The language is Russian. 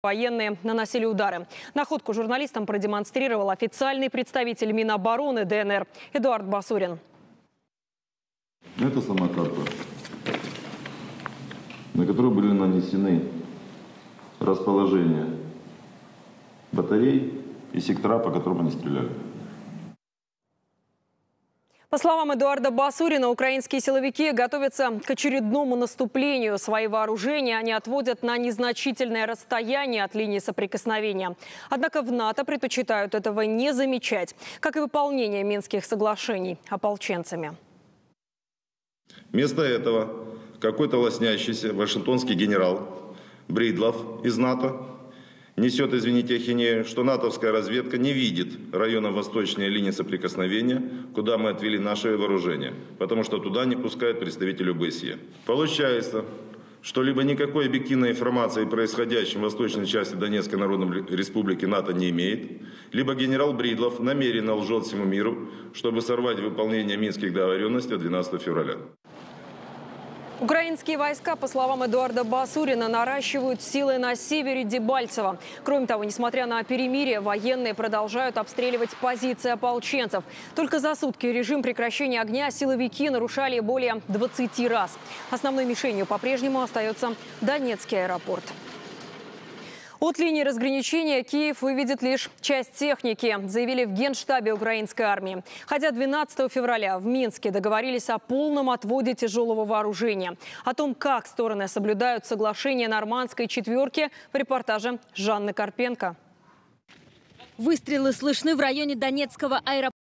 Военные наносили удары. Находку журналистам продемонстрировал официальный представитель Минобороны ДНР Эдуард Басурин. Это сама карта, на которой были нанесены расположения батарей и сектора, по которым они стреляли. По словам Эдуарда Басурина, украинские силовики готовятся к очередному наступлению. Свои вооружения они отводят на незначительное расстояние от линии соприкосновения. Однако в НАТО предпочитают этого не замечать, как и выполнение Минских соглашений ополченцами. Вместо этого какой-то лоснящийся вашингтонский генерал Бридлов из НАТО несет, извините, ахинею, что натовская разведка не видит района восточной линии соприкосновения, куда мы отвели наше вооружение, потому что туда не пускают представителей ОБСЕ. Получается, что либо никакой объективной информации о происходящем в восточной части Донецкой Народной Республики НАТО не имеет, либо генерал Бридлов намеренно лжет всему миру, чтобы сорвать выполнение Минских договоренностей от 12 февраля. Украинские войска, по словам Эдуарда Басурина, наращивают силы на севере Дебальцево. Кроме того, несмотря на перемирие, военные продолжают обстреливать позиции ополченцев. Только за сутки режим прекращения огня силовики нарушали более 20 раз. Основной мишенью по-прежнему остается Донецкий аэропорт. От линии разграничения Киев выведет лишь часть техники, заявили в Генштабе украинской армии. Хотя 12 февраля в Минске договорились о полном отводе тяжелого вооружения. О том, как стороны соблюдают соглашение Нормандской четверки, в репортаже Жанны Карпенко. Выстрелы слышны в районе Донецкого аэропорта.